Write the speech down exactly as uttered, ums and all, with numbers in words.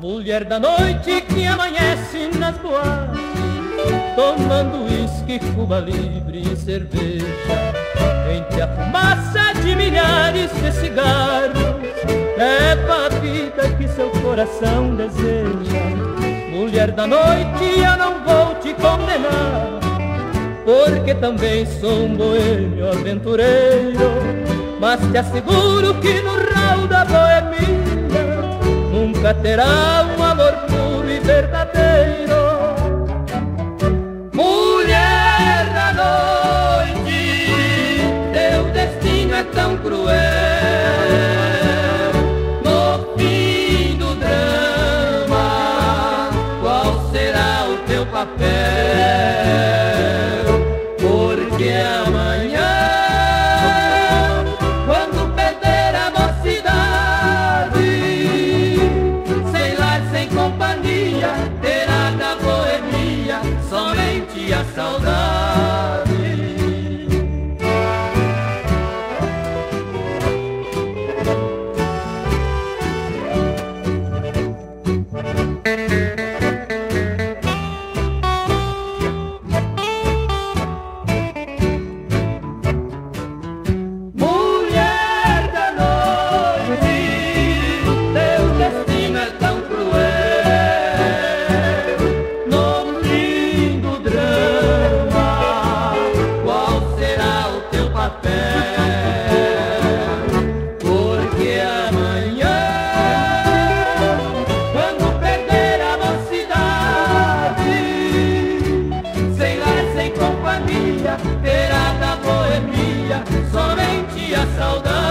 Mulher da noite que amanhece nas boates, tomando uísque, Cuba Libre e cerveja. Entre a fumaça de milhares de cigarros, leva a vida que seu coração deseja. Mulher da noite, eu não vou te condenar, porque também sou um boêmio aventureiro. Mas te asseguro que no rol da boemia nunca terá um amor puro e verdadeiro. Mulher da noite, teu destino é tão cruel. No fim do drama, qual será o teu papel? Porque amanhã, quando perder a mocidade, sem lar, sem companhia, terá da boemia somente a saudade. Terá da boemia somente a saudade.